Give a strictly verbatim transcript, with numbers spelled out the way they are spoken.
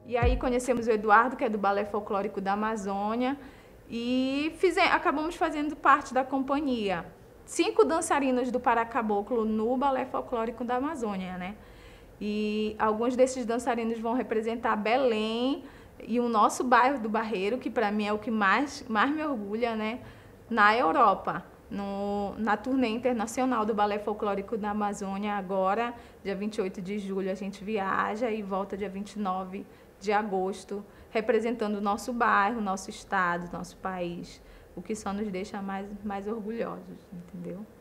E aí conhecemos o Eduardo, que é do Balé Folclórico da Amazônia, e fize, acabamos fazendo parte da companhia. Cinco dançarinos do Paracaboclo no Balé Folclórico da Amazônia, né? E alguns desses dançarinos vão representar Belém e o nosso bairro do Barreiro, que para mim é o que mais, mais me orgulha, né? Na Europa, no, na turnê internacional do Balé Folclórico da Amazônia. Agora, dia vinte e oito de julho, a gente viaja e volta dia vinte e nove de agosto, representando o nosso bairro, nosso estado, nosso país, o que só nos deixa mais, mais orgulhosos, entendeu?